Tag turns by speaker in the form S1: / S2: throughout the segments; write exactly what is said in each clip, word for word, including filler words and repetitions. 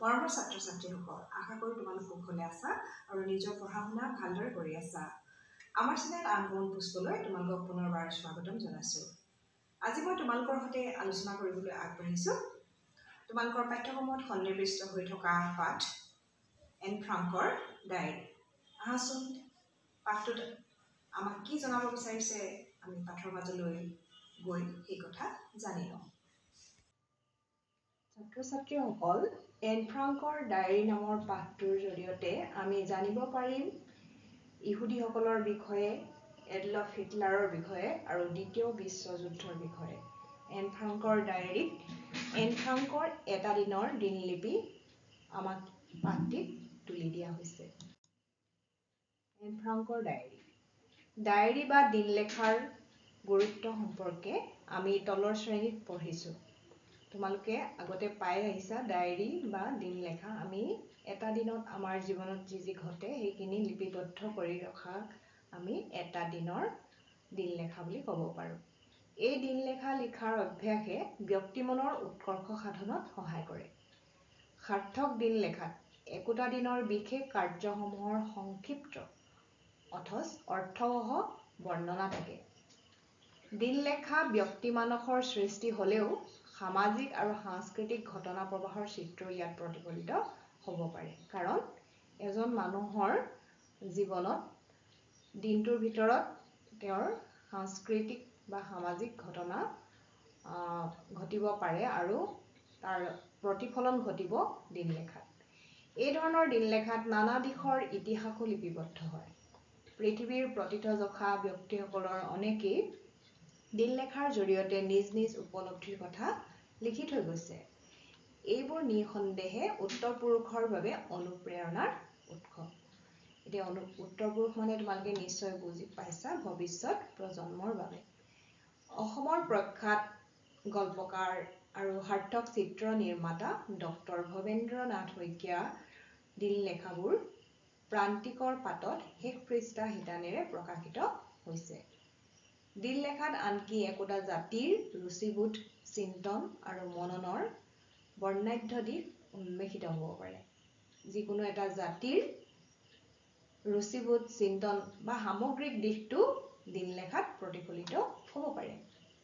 S1: মৰমৰ ছাত্ৰ ছাত্ৰীসকল, আশা কৰোঁ তোমালোক কুশলে আছা আৰু নিজৰ পঢ়া শুনা ভালদৰে কৰি আছা। আমাৰ চেনেল আনকমন পুষ্পলৈ তোমালোকক পুনৰবাৰ স্বাগতম জনাইছোঁ। আজি মই তোমালোকৰ সৈতে আলোচনা কৰিবলৈ আগবাঢ়িছোঁ তোমালোকৰ পাঠ্যক্ৰমত সন্নিৱিষ্ট হৈ থকা পাঠ এন ফ্ৰাংকৰ ডায়েৰী। আহাচোন পাঠটোত আমাক কি জনাব বিচাৰিছে আমি পাঠৰ মাজলৈ গৈ সেই কথা জানি লওঁ। ছাত্ৰ ছাত্ৰীসকল, এন ফ্ৰাংকৰ ডায়েৰী নামৰ পাঠটোৰ জৰিয়তে আমি জানিব পাৰিম ইহুদীসকলৰ বিষয়ে, এডলফ হিটলাৰৰ বিষয়ে আৰু দ্বিতীয় বিশ্বযুদ্ধৰ বিষয়ে। এন ফ্ৰাংকৰ ডায়েৰীত এন ফ্ৰাংকৰ এটা দিনৰ দিনলিপি আমাক পাঠটিত তুলি দিয়া হৈছে। এন ফ্ৰাংকৰ ডায়েৰী ডায়েৰী বা দিনলেখাৰ গুৰুত্ব সম্পৰ্কে আমি তলৰ শ্ৰেণীত পঢ়িছোঁ। তোমালোকে আগতে পাই আহিছা ডায়েৰী বা দিনলেখা আমি এটা দিনত আমাৰ জীৱনত যি যি ঘটে সেইখিনি লিপিবদ্ধ কৰি ৰখা আমি এটা দিনৰ দিনলেখা বুলি ক'ব পাৰোঁ। এই দিনলেখা লিখাৰ অভ্যাসে ব্যক্তিমনৰ উৎকৰ্ষ সাধনত সহায় কৰে। সাৰ্থক দিনলেখাত একোটা দিনৰ বিশেষ কাৰ্যসমূহৰ সংক্ষিপ্ত অথচ অৰ্থবহ বৰ্ণনা থাকে। দিনলেখা ব্যক্তি মানসৰ সৃষ্টি হ'লেও সামাজিক আৰু সাংস্কৃতিক ঘটনা প্ৰবাহৰ চিত্ৰ ইয়াত প্ৰতিফলিত হ'ব পাৰে। কাৰণ এজন মানুহৰ জীৱনত দিনটোৰ ভিতৰত তেওঁৰ সাংস্কৃতিক বা সামাজিক ঘটনা ঘটিব পাৰে আৰু তাৰ প্ৰতিফলন ঘটিব দিনলেখাত। এই ধৰণৰ দিনলেখাত নানা দিশৰ ইতিহাসো লিপিবদ্ধ হয়। পৃথিৱীৰ প্ৰথিতযশা ব্যক্তিসকলৰ অনেকেই দিনলেখাৰ জৰিয়তে নিজ নিজ উপলব্ধিৰ কথা লিখি থৈ গৈছে। এইবোৰ নিঃসন্দেহে উত্তৰ পুৰুষৰ বাবে অনুপ্ৰেৰণাৰ উৎস। এতিয়া অনু উত্তৰ পুৰুষ মানে তোমালোকে নিশ্চয় বুজি পাইছা, ভৱিষ্যত প্ৰজন্মৰ বাবে। অসমৰ প্ৰখ্যাত গল্পকাৰ আৰু সাৰ্থক চিত্ৰ নিৰ্মাতা ডক্টৰ ভৱেন্দ্ৰ নাথ শইকীয়াৰ দিনলেখাবোৰ প্ৰান্তিকৰ পাতত শেষ পৃষ্ঠা শিতানেৰে প্ৰকাশিত হৈছে। দিনলেখাত আনকি একোটা জাতিৰ ৰুচিবোধ, চিন্তন আৰু মননৰ বৰ্ণাঢ্য দিশ উন্মেষিত হ'ব পাৰে। যিকোনো এটা জাতিৰ ৰুচিবোধ, চিন্তন বা সামগ্ৰিক দিশটো দিনলেখাত প্ৰতিফলিত হ'ব পাৰে।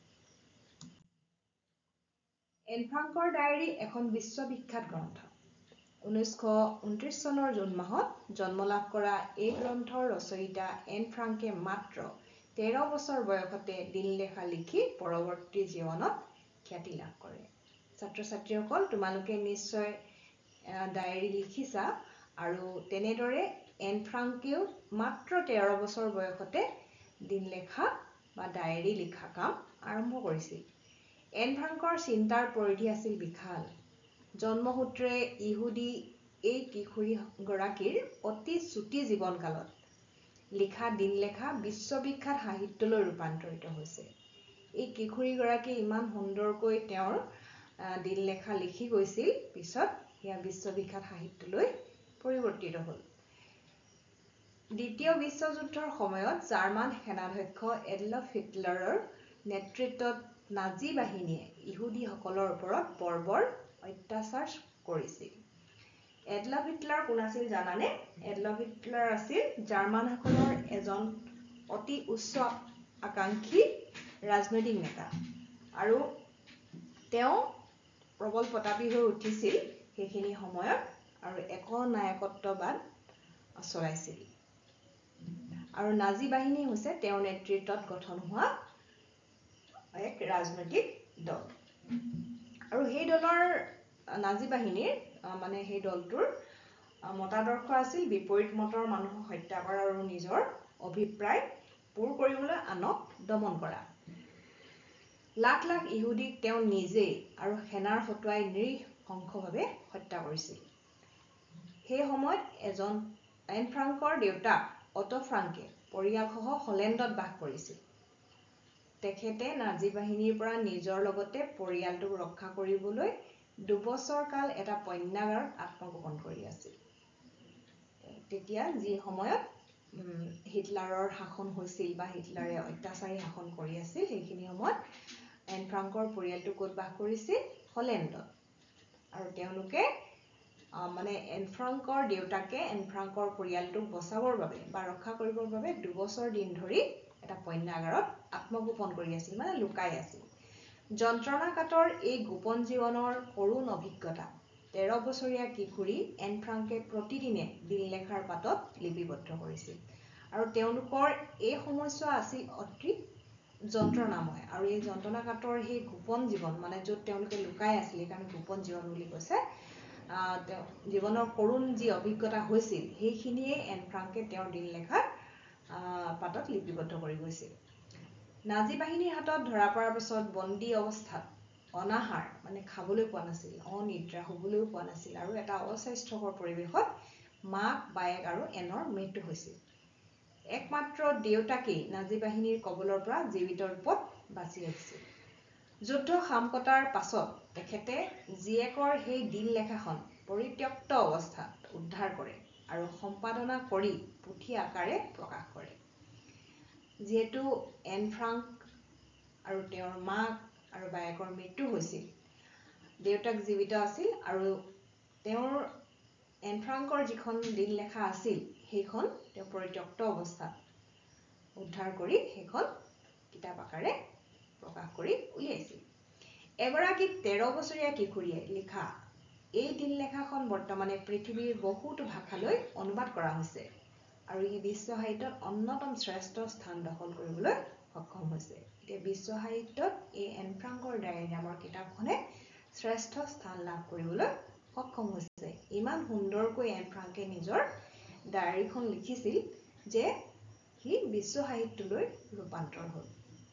S1: এন ফ্ৰাংকৰ ডায়েৰী এখন বিশ্ববিখ্যাত গ্ৰন্থ। ঊনৈছশ ঊনত্ৰিছ চনৰ জুন মাহত জন্ম লাভ কৰা এই গ্ৰন্থৰ ৰচয়িতা এন ফ্ৰাংকে মাত্ৰ তেৰ বছৰ বয়সতে দিনলেখা লিখি পৰৱৰ্তী জীৱনত খ্যাতি লাভ কৰে। ছাত্ৰ ছাত্ৰীসকল, তোমালোকে নিশ্চয় ডায়েৰী লিখিছা আৰু তেনেদৰে এন ফ্ৰাংকেও মাত্ৰ তেৰ বছৰ বয়সতে দিনলেখা বা ডায়েৰী লিখা কাম আৰম্ভ কৰিছিল। এন ফ্ৰাংকৰ চিন্তাৰ পৰিধি আছিল বিশাল। জন্মসূত্ৰে ইহুদী এই কিশোৰীগৰাকীৰ অতি চুটি জীৱনকালত লিখা দিনলেখা বিশ্ববিখ্যাত সাহিত্যলৈ ৰূপান্তৰিত হৈছে। এই কিশোৰীগৰাকী ইমান সুন্দৰকৈ তেওঁৰ দিনলেখা লিখি গৈছিল, পিছত সেয়া বিশ্ববিখ্যাত সাহিত্যলৈ পৰিৱৰ্তিত হ'ল। দ্বিতীয় বিশ্বযুদ্ধৰ সময়ত জাৰ্মান সেনাধ্যক্ষ এডলফ হিটলাৰৰ নেতৃত্বত নাজী বাহিনীয়ে ইহুদীসকলৰ ওপৰত বৰ্বৰ অত্যাচাৰ কৰিছিল। এডলফ হিটলাৰ কোন আছিল জানানে? এডলফ হিটলাৰ আছিল জাৰ্মানসকলৰ এজন অতি উচ্চ আকাংক্ষী ৰাজনৈতিক নেতা আৰু তেওঁ প্ৰবল প্ৰতাপী হৈ উঠিছিল সেইখিনি সময়ত আৰু একনায়কত্ববাদ চলাইছিল। আৰু নাজী বাহিনী হৈছে তেওঁৰ নেতৃত্বত গঠন হোৱা এক ৰাজনৈতিক দল। আৰু সেই দলৰ নাজী বাহিনীৰ মানে সেই দলটোৰ মতাদৰ্শ আছিল বিপৰীত মতৰ মানুহক হত্যা কৰা আৰু নিজৰ অভিপ্ৰায় পূৰ কৰিবলৈ আনক দমন কৰা। লাখ লাখ ইহুদীক তেওঁ নিজেই আৰু সেনাৰ হতুৱাই নৃশংসভাৱে হত্যা কৰিছিল। সেই সময়ত এজন এন ফ্ৰাংকৰ দেউতাক অটো ফ্ৰাংকে পৰিয়ালসহ হলেণ্ডত বাস কৰিছিল। তেখেতে নাজী বাহিনীৰ পৰা নিজৰ লগতে পৰিয়ালটোক ৰক্ষা কৰিবলৈ দুবছৰ কাল এটা পণ্যাগাৰত আত্মগোপন কৰি আছিল। তেতিয়া যি সময়ত হিটলাৰৰ শাসন হৈছিল বা হিটলাৰে অত্যাচাৰী শাসন কৰি আছিল, সেইখিনি সময়ত এন ফ্ৰাংকৰ পৰিয়ালটো ক'ত বাস কৰিছিল? হলেণ্ডত। আৰু তেওঁলোকে মানে এন ফ্ৰাংকৰ দেউতাকে এন ফ্ৰাংকৰ পৰিয়ালটোক বচাবৰ বাবে বা ৰক্ষা কৰিবৰ বাবে দুবছৰ দিন ধৰি এটা পণ্যাগাৰত আত্মগোপন কৰি আছিল মানে লুকাই আছিল যন্ত্ৰণাকাতৰ এই গোপন জীৱনৰ কৰুণ অভিজ্ঞতা তেৰ বছৰীয়া কিশোৰী এন ফ্ৰাংকে প্ৰতিদিনে দিন লেখাৰ পাতত লিপিবদ্ধ কৰিছিল আৰু তেওঁলোকৰ এই সময়ছোৱা আছিল অতি যন্ত্ৰণাময় আৰু এই যন্ত্ৰণাকাতৰ সেই গোপন জীৱন মানে য'ত তেওঁলোকে লুকাই আছিল কাৰণ গোপন জীৱন বুলি কৈছে জীৱনৰ কৰুণ যি অভিজ্ঞতা হৈছিল সেইখিনিয়ে এন ফ্ৰাংকে তেওঁৰ দিন লেখাত পাতত লিপিবদ্ধ কৰি গৈছিল নাজি বাহিনীৰ হাতত ধৰা পৰাৰ পিছত বন্দী অৱস্থাত অনাহাৰ মানে খাবলৈ পোৱা নাছিল অনিদ্ৰা হ'বলৈও পোৱা নাছিল আৰু এটা অস্বাস্থ্যকৰ পৰিৱেশত মাক বায়েক আৰু এনৰ মৃত্যু হৈছিল একমাত্ৰ দেউতাকেই নাজি বাহিনীৰ কবলৰ পৰা জীৱিত ৰূপত বাচি আহিছিল যুদ্ধ সামকতাৰ পাছত তেখেতে জীয়েকৰ সেই দিন লেখাখন পৰিত্যক্ত অৱস্থাত উদ্ধাৰ কৰে আৰু সম্পাদনা কৰি পুথি আকাৰে প্ৰকাশ কৰে যিহেতু এন ফ্ৰাংক আৰু তেওঁৰ মাক আৰু বায়েকৰ মৃত্যু হৈছিল দেউতাক জীৱিত আছিল আৰু তেওঁৰ এন ফ্ৰাংকৰ যিখন দিন লেখা আছিল সেইখন তেওঁ পৰিত্যক্ত অৱস্থাত উদ্ধাৰ কৰি সেইখন কিতাপ আকাৰে প্ৰকাশ কৰি উলিয়াইছিল এগৰাকী তেৰ বছৰীয়া কিশোৰীয়ে লিখা এই দিন লেখাখন বৰ্তমানে পৃথিৱীৰ বহুতো ভাষালৈ অনুবাদ কৰা হৈছে আৰু ই বিশ্ব সাহিত্যত অন্যতম শ্ৰেষ্ঠ স্থান দখল কৰিবলৈ সক্ষম হৈছে এতিয়া বিশ্ব সাহিত্যত এই এন ফ্ৰাংকৰ ডায়েৰী নামৰ কিতাপখনে শ্ৰেষ্ঠ স্থান লাভ কৰিবলৈ সক্ষম হৈছে ইমান সুন্দৰকৈ এন ফ্ৰাংকে নিজৰ ডায়েৰীখন লিখিছিল যে সি বিশ্ব সাহিত্যলৈ ৰূপান্তৰ হ'ল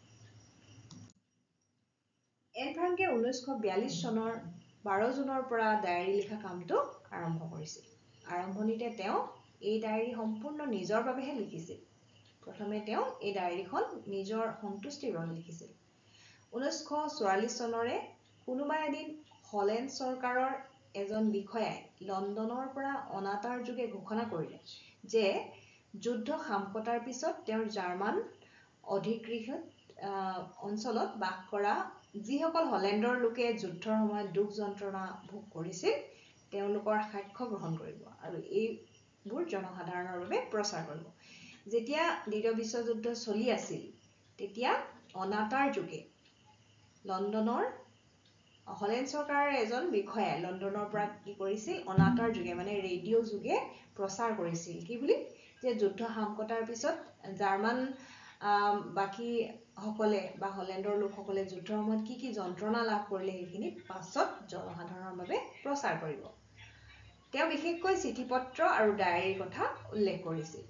S1: এন ফ্ৰাংকে ঊনৈছশ বিয়াল্লিছ চনৰ বাৰ জুনৰ পৰা ডায়েৰী লিখা কামটো আৰম্ভ কৰিছিল আৰম্ভণিতে তেওঁ এই ডায়েৰী সম্পূৰ্ণ নিজৰ বাবেহে লিখিছিল প্ৰথমে তেওঁ এই ডায়েৰীখন নিজৰ সন্তুষ্টিৰ বাবে লিখিছিল ঊনৈছশ চৌৰাল্লিছ চনৰে কোনোবা এদিন হলেণ্ড চৰকাৰৰ এজন বিষয়াই লণ্ডনৰ পৰা অনাতাৰ যোগে ঘোষণা কৰিলে যে যুদ্ধ সামকতাৰ পিছত তেওঁৰ জাৰ্মান অধিকৃত অঞ্চলত বাস কৰা যিসকল হলেণ্ডৰ লোকে যুদ্ধৰ সময়ত দুখ যন্ত্ৰণা ভোগ কৰিছিল তেওঁলোকৰ সাক্ষ্য গ্ৰহণ কৰিব আৰু এইবোৰ জনসাধাৰণৰ বাবে প্ৰচাৰ কৰিব যেতিয়া দ্বিতীয় বিশ্বযুদ্ধ চলি আছিল তেতিয়া অনাতাৰ যোগে লণ্ডনৰ হলেণ্ড চৰকাৰৰ এজন বিষয়াই লণ্ডনৰ পৰা কি কৰিছিল অনাতাৰ যোগে মানে ৰেডিঅ' যোগে প্ৰচাৰ কৰিছিল কি বুলি যে যুদ্ধ সামকতাৰ পিছত জাৰ্মান বাকি সকলে বা হলেণ্ডৰ লোকসকলে যুদ্ধৰ সময়ত কি কি যন্ত্ৰণা লাভ কৰিলে সেইখিনি পাছত জনসাধাৰণৰ বাবে প্ৰচাৰ কৰিব তেওঁ বিশেষকৈ চিঠিপত্ৰ আৰু ডায়েৰীৰ কথা উল্লেখ কৰিছিল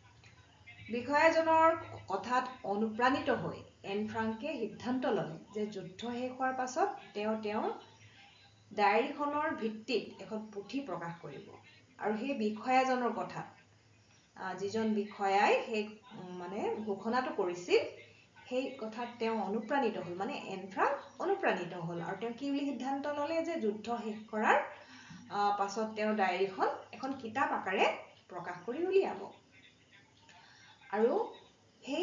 S1: বিষয়াজনৰ কথাত অনুপ্ৰাণিত হৈ এন ফ্ৰাংকে সিদ্ধান্ত ল'লে যে যুদ্ধ শেষ হোৱাৰ পাছত তেওঁ তেওঁৰ ডায়েৰীখনৰ ভিত্তিত এখন পুথি প্ৰকাশ কৰিব আৰু সেই বিষয়াজনৰ কথা যিজন বিষয়াই সেই মানে ঘোষণাটো কৰিছিল সেই কথাত তেওঁ অনুপ্ৰাণিত হ'ল মানে এন ফ্ৰাংক অনুপ্ৰাণিত হ'ল আৰু তেওঁ কি বুলি সিদ্ধান্ত ল'লে যে যুদ্ধ শেষ কৰাৰ পাছত তেওঁ ডায়েৰীখন এখন কিতাপ আকাৰে প্ৰকাশ কৰি উলিয়াব আৰু সেই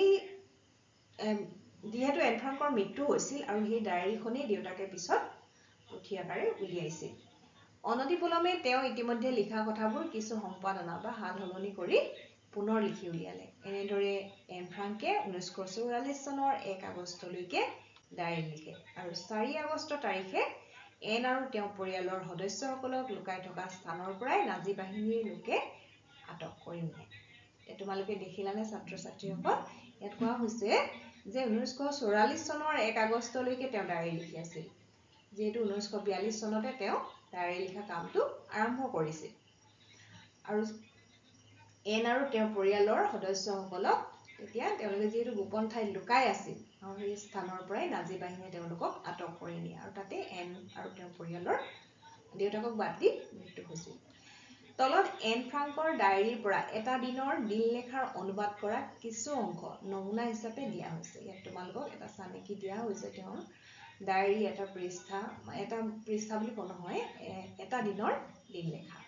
S1: যিহেতু এন ফ্ৰাংকৰ মৃত্যু হৈছিল আৰু সেই ডায়েৰীখনেই দেউতাকে পিছত পুথি আকাৰে উলিয়াইছিল অনতিপলমে তেওঁ ইতিমধ্যে লিখা কথাবোৰ কিছু সম্পাদনা বা সাল সলনি কৰি পুনৰ লিখি উলিয়ালে এনেদৰে এন ফ্ৰাংকে ঊনৈছশ চৌৰাল্লিছ চনৰ এক আগষ্টলৈকে ডায়েৰী লিখে আৰু চাৰি আগষ্ট তাৰিখে এন আৰু তেওঁৰ পৰিয়ালৰ সদস্যসকলক লুকাই থকা স্থানৰ পৰাই নাজি বাহিনীৰ লোকে আটক কৰি নিয়ে তোমালোকে দেখিলানে ছাত্ৰ ছাত্ৰীসকল ইয়াত কোৱা হৈছে যে ঊনৈছশ চৌৰাল্লিছ চনৰ এক আগষ্টলৈকে তেওঁ ডায়েৰী লিখি আছিল যিহেতু ঊনৈছশ বিয়াল্লিছ চনতে তেওঁ ডায়েৰী লিখা কামটো আৰম্ভ কৰিছিল আৰু এন আৰু তেওঁৰ পৰিয়ালৰ সদস্যসকলক তেতিয়া তেওঁলোকে যিহেতু গোপন ঠাইত লুকাই আছিল আৰু সেই স্থানৰ পৰাই নাজি বাহিনীয়ে তেওঁলোকক আটক কৰি নিয়ে আৰু তাতে এন আৰু তেওঁৰ পৰিয়ালৰ দেউতাকক বাদ দি মৃত্যু হৈছিল তলত এন ফ্ৰাংকৰ ডায়েৰীৰ পৰা এটা দিনৰ দিন লেখাৰ অনুবাদ কৰা কিছু অংশ নমুনা হিচাপে দিয়া হৈছে ইয়াত তোমালোকক এটা চানেকি দিয়া হৈছে তেওঁৰ ডায়েৰী এটা পৃষ্ঠা এটা পৃষ্ঠা বুলি কোৱা নহয় এটা দিনৰ দিন লেখা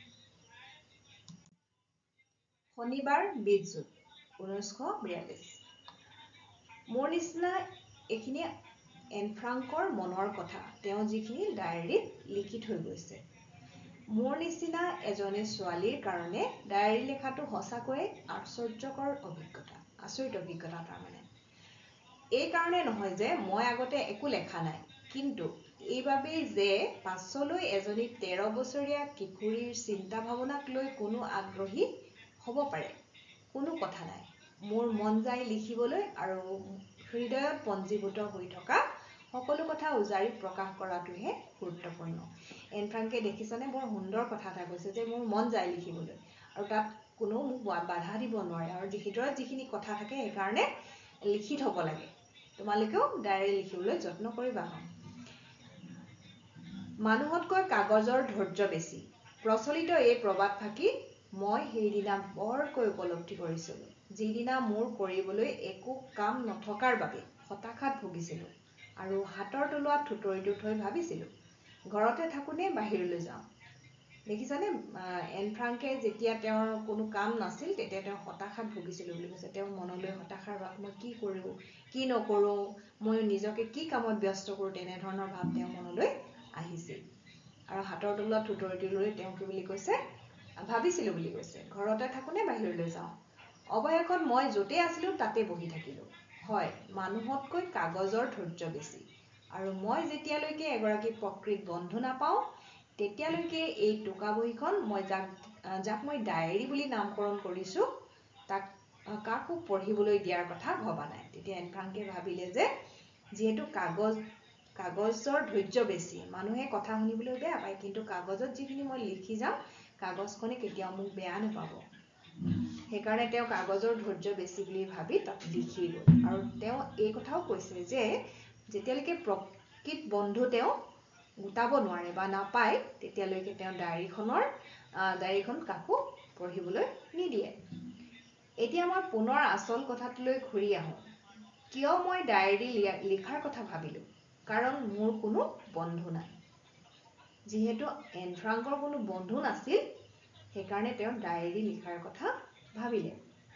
S1: শনিবাৰ বিশ জুন ঊনৈছশ বিয়াল্লিছ মোৰ নিচিনা এইখিনি এন ফ্ৰাংকৰ মনৰ কথা তেওঁ যিখিনি ডায়েৰীত লিখি থৈ গৈছে মোৰ নিচিনা এজনী ছোৱালীৰ কাৰণে ডায়েৰী লেখাটো সঁচাকৈয়ে আশ্চৰ্যকৰ অভিজ্ঞতা আচৰিত অভিজ্ঞতা তাৰমানে এই কাৰণে নহয় যে মই আগতে একো লেখা নাই কিন্তু এইবাবেই যে পাছলৈ এজনী তেৰ বছৰীয়া কিশোৰীৰ চিন্তা ভাৱনাক লৈ কোনো আগ্ৰহী হ'ব পাৰে কোনো কথা নাই মোৰ মন যায় লিখিবলৈ আৰু হৃদয়ত পঞ্জীভূত হৈ থকা সকলো কথা উজাৰি প্ৰকাশ কৰাটোহে গুৰুত্বপূৰ্ণ এন ফ্ৰাংকে দেখিছানে বৰ সুন্দৰ কথা এটা কৈছে যে মোৰ মন যায় লিখিবলৈ আৰু তাত কোনো মোক বাধা দিব নোৱাৰে আৰু ভিতৰত যিখিনি কথা থাকে সেইকাৰণে লিখি থব লাগে তোমালোকেও ডায়েৰী লিখিবলৈ যত্ন কৰিবা মানুহতকৈ কাগজৰ ধৈৰ্য বেছি প্ৰচলিত এই প্ৰবাদ ফাকি মই সেইদিনা বৰকৈ উপলব্ধি কৰিছিলো যিদিনা মোৰ কৰিবলৈ একো কাম নথকাৰ বাবে হতাশাত ভুগিছিলো আৰু হাতৰ তলুৱাত থুতৰিটো থৈ ভাবিছিলো ঘৰতে থাকোনে বাহিৰলৈ যাওঁ দেখিছানে এন ফ্ৰাংকে যেতিয়া তেওঁৰ কোনো কাম নাছিল তেতিয়া তেওঁ হতাশাত ভুগিছিল বুলি কৈছে তেওঁ মনলৈ হতাশাৰ ভাৱ মই কি কৰোঁ কি নকৰোঁ মই নিজকে কি কামত ব্যস্ত কৰোঁ তেনে ধৰণৰ ভাৱ তেওঁ মনলৈ আহিছিল আৰু হাতৰ তলুৱাত থুতৰিটো লৈ তেওঁ কি বুলি কৈছে ভাবিছিলো বুলি কৈছে ঘৰতে থাকোনে বাহিৰলৈ যাওঁ অৱশেষত মই য'তে আছিলো তাতে বহি থাকিলো হয় মানুহতকৈ কাগজৰ ধৈৰ্য বেছি আৰু মই যেতিয়ালৈকে এগৰাকী প্ৰকৃত বন্ধু নাপাওঁ তেতিয়ালৈকে এই টোকা বহিখন মই যাক যাক মই ডায়েৰী বুলি নামকৰণ কৰিছো তাক কাকো পঢ়িবলৈ দিয়াৰ কথা ভবা নাই তেতিয়া এন ফ্ৰাংকে ভাবিলে যে যিহেতু কাগজ কাগজৰ ধৈৰ্য বেছি মানুহে কথা শুনিবলৈ বেয়া পায় কিন্তু কাগজত যিখিনি মই লিখি যাম কাগজখনে কেতিয়াও মোক বেয়া নাপাব সেইকাৰণে তেওঁ কাগজৰ ধৈৰ্য বেছি বুলি ভাবি তাত লিখি গ'ল আৰু তেওঁ এই কথাও কৈছে যে যেতিয়ালৈকে প্ৰকৃত বন্ধু তেওঁ গোটাব নোৱাৰে বা নাপায় তেতিয়ালৈকে তেওঁ ডায়েৰীখনৰ ডায়েৰীখন কাকো পঢ়িবলৈ নিদিয়ে এতিয়া মই পুনৰ আচল কথাটোলৈ ঘূৰি আহোঁ কিয় মই ডায়েৰী লিখাৰ কথা ভাবিলো কাৰণ মোৰ কোনো বন্ধু নাই যিহেতু এন ফ্ৰাংকৰ কোনো বন্ধু নাছিল সেইকাৰণে তেওঁ ডায়েৰী লিখাৰ কথা ভাবিলে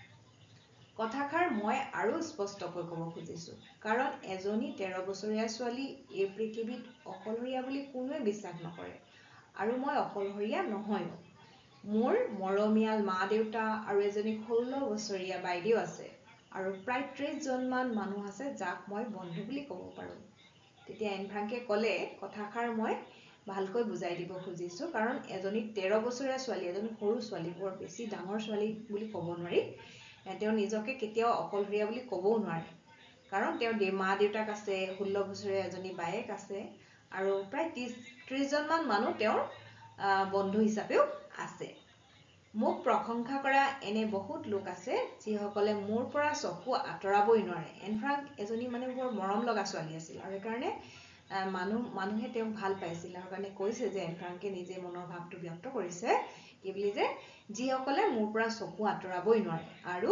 S1: কথাষাৰ মই আৰু স্পষ্টকৈ ক'ব খুজিছো কাৰণ এজনী তেৰ বছৰীয়া ছোৱালী এই পৃথিৱীত অকলশৰীয়া বুলি কোনোৱে বিশ্বাস নকৰে আৰু মই অকলশৰীয়া নহয়ো মোৰ মৰমীয়াল মা দেউতা আৰু এজনী ষোল্ল বছৰীয়া বাইদেউ আছে আৰু প্ৰায় ত্ৰিশ জনমান মানুহ আছে যাক মই বন্ধু বুলি ক'ব পাৰোঁ তেতিয়া এন ফ্ৰাংকে ক'লে কথাষাৰ মই ভালকৈ বুজাই দিব খুজিছো কাৰণ এজনী তেৰ বছৰীয়া ছোৱালী এজনী সৰু ছোৱালী বৰ বেছি ডাঙৰ ছোৱালী বুলি ক'ব নোৱাৰি তেওঁ নিজকে কেতিয়াও অকলশৰীয়া বুলি ক'বও নোৱাৰে কাৰণ তেওঁ মা দেউতাক আছে ষোল্ল বছৰীয়া এজনী বায়েক আছে আৰু প্ৰায় ত্ৰিশ জনমান মানুহ তেওঁৰ বন্ধু হিচাপেও আছে মোক প্ৰশংসা কৰা এনে বহুত লোক আছে যিসকলে মোৰ পৰা চকু আঁতৰাবই নোৱাৰে এন ফ্ৰাংক এজনী মানে বৰ মৰম লগা ছোৱালী আছিল আৰু সেইকাৰণে মানুহ মানুহে তেওঁক ভাল পাইছিল আৰু কাৰণে কৈছে যে এন ফ্ৰাংকে নিজে মনৰ ভাৱটো ব্যক্ত কৰিছে কি বুলি যে যিসকলে মোৰ পৰা চকু আঁতৰাবই নোৱাৰে আৰু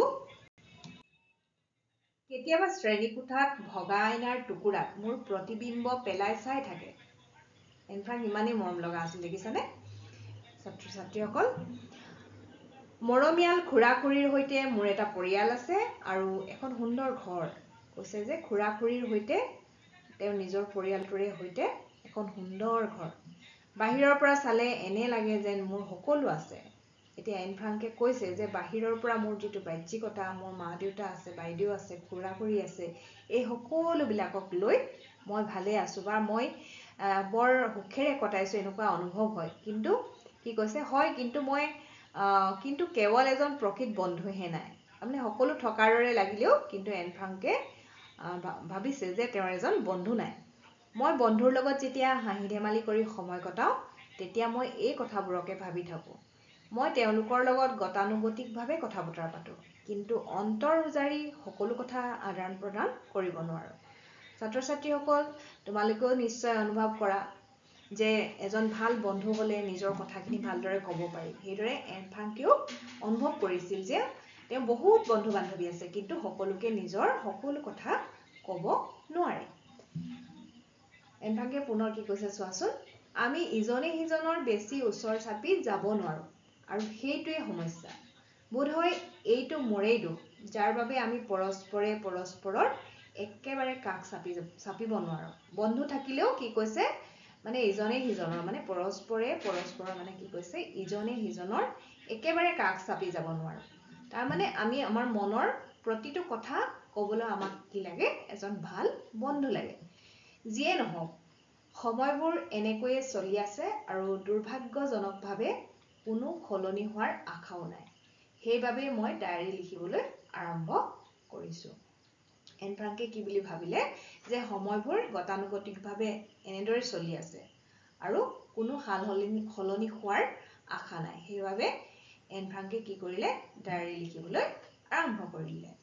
S1: কেতিয়াবা শ্ৰেণীকোঠাত ভগা আইনাৰ টুকুৰাত মোৰ প্ৰতিবিম্ব পেলাই চাই থাকে এন ফ্ৰাংক ইমানেই মৰম লগা আছিল দেখিছানে ছাত্ৰ ছাত্ৰীসকল মৰমীয়াল খুৰা খুৰীৰ সৈতে মোৰ এটা পৰিয়াল আছে আৰু এখন সুন্দৰ ঘৰ কৈছে যে খুৰা খুৰীৰ সৈতে তেওঁ নিজৰ পৰিয়ালটোৰে সৈতে এখন সুন্দৰ ঘৰ বাহিৰৰ পৰা চালে এনে লাগে যেন মোৰ সকলো আছে এতিয়া এন ফ্ৰাংকে কৈছে যে বাহিৰৰ পৰা মোৰ যিটো বাহ্যিকতা মোৰ মা দেউতা আছে বাইদেউ আছে খুৰা খুৰী আছে এই সকলোবিলাকক লৈ মই ভালে আছো বা মই বৰ সুখেৰে কটাইছো এনেকুৱা অনুভৱ হয় কিন্তু কি কৈছে হয় কিন্তু মই কিন্তু কেৱল এজন প্ৰকৃত বন্ধুহে নাই মানে সকলো থকাৰ দৰে লাগিলেও কিন্তু এন ফ্ৰাংকে ভাবিছে যে তেওঁৰ এজন বন্ধু নাই মই বন্ধুৰ লগত যেতিয়া হাঁহি ধেমালি কৰি সময় কটাওঁ তেতিয়া মই এই কথাবোৰকে ভাবি থাকোঁ মই তেওঁলোকৰ লগত গতানুগতিকভাৱে কথা বতৰা পাতোঁ কিন্তু অন্তৰ উজাৰি সকলো কথা আদান প্ৰদান কৰিব নোৱাৰোঁ ছাত্ৰ ছাত্ৰীসকল তোমালোকেও নিশ্চয় অনুভৱ কৰা যে এজন ভাল বন্ধু হ'লে নিজৰ কথাখিনি ভালদৰে ক'ব পাৰি সেইদৰে এন ফ্ৰাংকেও অনুভৱ কৰিছিল যে তেওঁ বহুত বন্ধু বান্ধৱী আছে কিন্তু সকলোকে নিজৰ সকলো কথা ক'ব নোৱাৰে এন ফ্ৰাংকে পুনৰ কি কৈছে চোৱাচোন আমি ইজনে সিজনৰ বেছি ওচৰ চাপি যাব নোৱাৰোঁ আৰু সেইটোৱে সমস্যা বোধহয় এইটো মোৰেই দোষ যাৰ বাবে আমি পৰস্পৰে পৰস্পৰৰ একেবাৰে কাষ চাপি চাপিব নোৱাৰোঁ বন্ধু থাকিলেও কি কৈছে মানে ইজনে সিজনৰ মানে পৰস্পৰে পৰস্পৰৰ মানে কি কৈছে ইজনে সিজনৰ একেবাৰে কাষ চাপি যাব নোৱাৰো তাৰ মানে আমি আমাৰ মনৰ প্ৰতিটো কথা ক'বলৈ আমাক কি লাগে এজন ভাল বন্ধু লাগে যিয়ে নহওক সময়বোৰ এনেকৈয়ে চলি আছে আৰু দুৰ্ভাগ্যজনকভাৱে কোনো সলনি হোৱাৰ আশাও নাই সেইবাবে মই ডায়েৰী লিখিবলৈ আৰম্ভ কৰিছো এন ফ্ৰাংকে কি বুলি ভাবিলে যে সময়বোৰ গতানুগতিকভাৱে এনেদৰে চলি আছে আৰু কোনো হাল সলনি হোৱাৰ আশা নাই সেইবাবে এন ফ্ৰাংকে কি কৰিলে ডায়েৰী লিখিবলৈ আৰম্ভ কৰিলে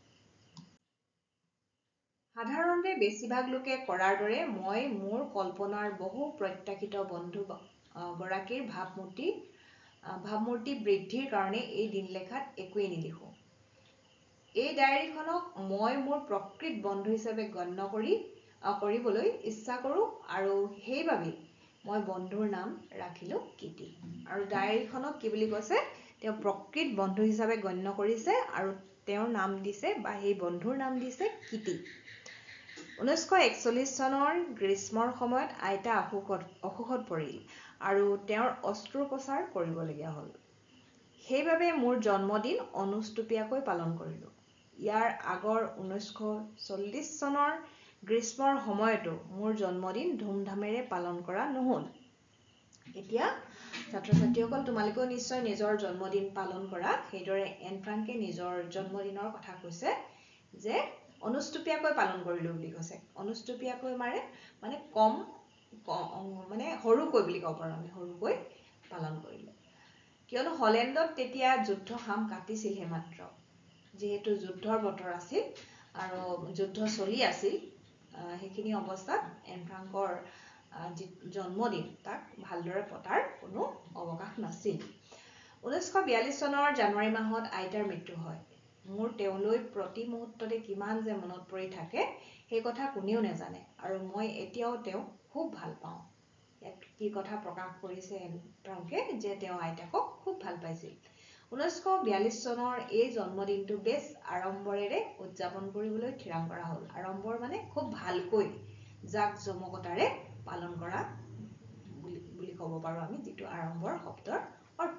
S1: সাধাৰণতে বেছিভাগ লোকে কৰাৰ দৰে মই মোৰ কল্পনাৰ বহু প্ৰত্যাশিত বন্ধু গৰাকীৰ ভাৱমূৰ্তি ভাৱমূৰ্তি বৃদ্ধিৰ কাৰণে এই দিন লেখাত একোৱেই নিলিখো এই ডায়েৰীখনক মই মোৰ প্ৰকৃত বন্ধু হিচাপে গণ্য কৰি কৰিবলৈ ইচ্ছা কৰো আৰু সেইবাবে মই বন্ধুৰ নাম ৰাখিলো কিটি আৰু ডায়েৰীখনক কি বুলি কৈছে তেওঁ প্ৰকৃত বন্ধু হিচাপে গণ্য কৰিছে আৰু তেওঁৰ নাম দিছে বা সেই বন্ধুৰ নাম দিছে কিটি ঊনৈছশ একচল্লিছ চনৰ গ্ৰীষ্মৰ সময়ত আইতা অসুখত অসুখত পৰিল আৰু তেওঁৰ অস্ত্ৰোপচাৰ কৰিবলগীয়া হ'ল সেইবাবে মোৰ জন্মদিন অনুষ্টুপীয়াকৈ পালন কৰিলো ইয়াৰ আগৰ ঊনৈছশ চল্লিছ চনৰ গ্ৰীষ্মৰ সময়তো মোৰ জন্মদিন ধুমধামেৰে পালন কৰা নহল এতিয়া ছাত্ৰ ছাত্ৰীসকল তোমালোকেও নিশ্চয় নিজৰ জন্মদিন পালন কৰা সেইদৰে এন ফ্ৰাংকে নিজৰ জন্মদিনৰ কথা কৈছে যে অনুষ্টুপীয়াকৈ পালন কৰিলো বুলি কৈছে অনুষ্টুপীয়াকৈ মানে মানে কম মানে সৰুকৈ বুলি ক'ব পাৰো আমি সৰুকৈ পালন কৰিলো কিয়নো হলেণ্ডত তেতিয়া যুদ্ধ হাম কাটিছিলহে মাত্ৰ যেহেতু যুদ্ধৰ বতৰ আছিল আৰু যুদ্ধ চলি আছিল সেইখিনি অৱস্থাত এন ফ্ৰাংকৰ জন্মদিন তাক ভালদৰে পতাৰ কোনো অৱকাশ নাছিল ঊনৈছশ বিয়াল্লিছ চনৰ জানুৱাৰী মাহত আইতাৰ মৃত্যু হয় মোৰ তেওঁলৈ প্ৰতি মুহূৰ্ততে কিমান যে মনত পৰি থাকে সেই কথা কোনেও নেজানে আৰু মই এতিয়াও তেওঁ খুব ভাল পাওঁ ইয়াত কি কথা প্ৰকাশ কৰিছে এন ফ্ৰাংকে যে তেওঁ আইতাকক খুব ভাল পাইছিল ঊনৈছশ বিয়াল্লিছ চনৰ এই জন্মদিনটো বেছ আড়ম্বৰেৰে উদযাপন কৰিবলৈ থিৰাং কৰা হ'ল আড়ম্বৰ মানে খুব ভালকৈ জাক জমকতাৰে পালন কৰা বুলি ক'ব পাৰো আমি যেটো আড়ম্বৰ শব্দৰ অৰ্থ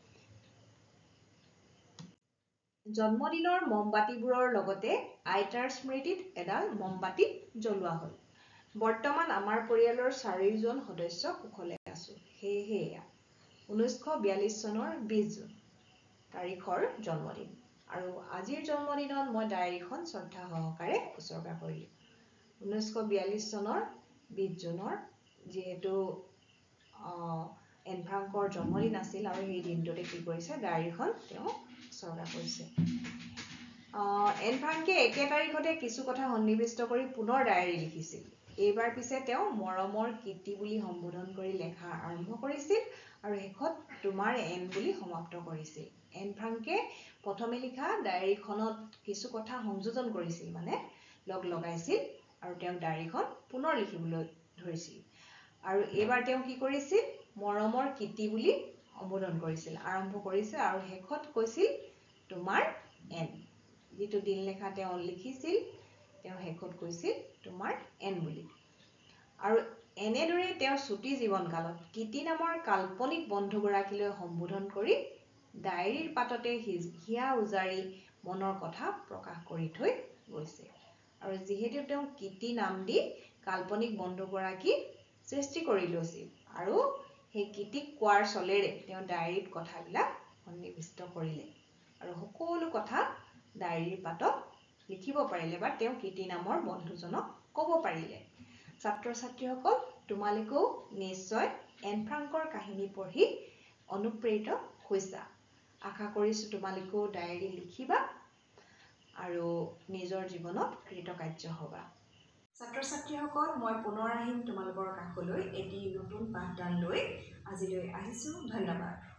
S1: জন্মদিনৰ মমবাতিবোৰৰ লগতে আইতাৰ স্মৃতিত এডাল মমবাতি জ্বলোৱা হ'ল বৰ্তমান আমাৰ পৰিয়ালৰ চাৰিজন সদস্য কুশলে আছো সেয়েহে ঊনৈছশ বিয়াল্লিছ চনৰ বিশ জুন তাৰিখৰ জন্মদিন আৰু আজিৰ জন্মদিনত মই ডায়েৰীখন শ্ৰদ্ধা সহকাৰে উৎসৰ্গা কৰিলো ঊনৈছশ বিয়াল্লিছ চনৰ বিশ জুনৰ যেহেতু এন ফ্ৰাংকৰ জন্মদিন আছিল আৰু সেই দিনটোতে কি কৰিছে ডায়েৰীখন তেওঁ উৎসৰ্গা কৰিছে এন ফ্ৰাংকে একে তাৰিখতে কিছু কথা সন্নিৱিষ্ট কৰি পুনৰ ডায়েৰী লিখিছিল এইবাৰ পিছে তেওঁ মৰমৰ কিটি বুলি সম্বোধন কৰি লেখা আৰম্ভ কৰিছিল আৰু শেষত তোমাৰ এন বুলি সমাপ্ত কৰিছিল এন ফ্ৰাংকে প্ৰথমে লিখা ডায়েৰীখনত কিছু কথা সংযোজন কৰিছিল মানে লগ লগাইছিল আৰু তেওঁ ডায়েৰীখন পুনৰ লিখিবলৈ ধৰিছিল আৰু এইবাৰ তেওঁ কি কৰিছিল মৰমৰ কিটি বুলি সম্বোধন কৰিছিল আৰম্ভ কৰিছিল আৰু শেষত কৈছিল তোমাৰ এন যেটো দিন লেখা তেওঁ লিখিছিল তেওঁ শেষত কৈছিল তোমাৰ এন বুলি আৰু এনেদৰে তেওঁ ছুটি জীৱনকালত কিটি নামৰ কাল্পনিক বন্ধুগৰাকীলৈ সম্বোধন কৰি ডায়েৰীৰ পাততে হিয়া উজাৰি মনৰ কথা প্ৰকাশ কৰি থৈ গৈছে আৰু যেহেতু তেওঁ কিটি নাম দি কাল্পনিক বন্ধুগৰাকী সৃষ্টি কৰি লৈছিল আৰু সেই কিটিক কোৱাৰ চলেৰে তেওঁ ডায়েৰীত কথাবিলাক সন্নিৱিষ্ট কৰিলে আৰু সকলো কথা ডায়েৰীৰ পাতত লিখিব পাৰিলে বা তেওঁ কিটি নামৰ বন্ধুজনক ক'ব পাৰিলে ছাত্ৰ ছাত্ৰীসকল তোমালোকেও নিশ্চয় এন ফ্ৰাংকৰ কাহিনী পঢ়ি অনুপ্ৰেৰিত হৈছা আশা কৰিছো তোমালোকেও ডায়েৰী লিখিবা আৰু নিজৰ জীৱনত কৃতকাৰ্য হ'বা ছাত্ৰ ছাত্ৰীসকল মই পুনৰ আহিম তোমালোকৰ কাষলৈ এটি নতুন পাঠদান লৈ আজিলৈ আহিছো ধন্যবাদ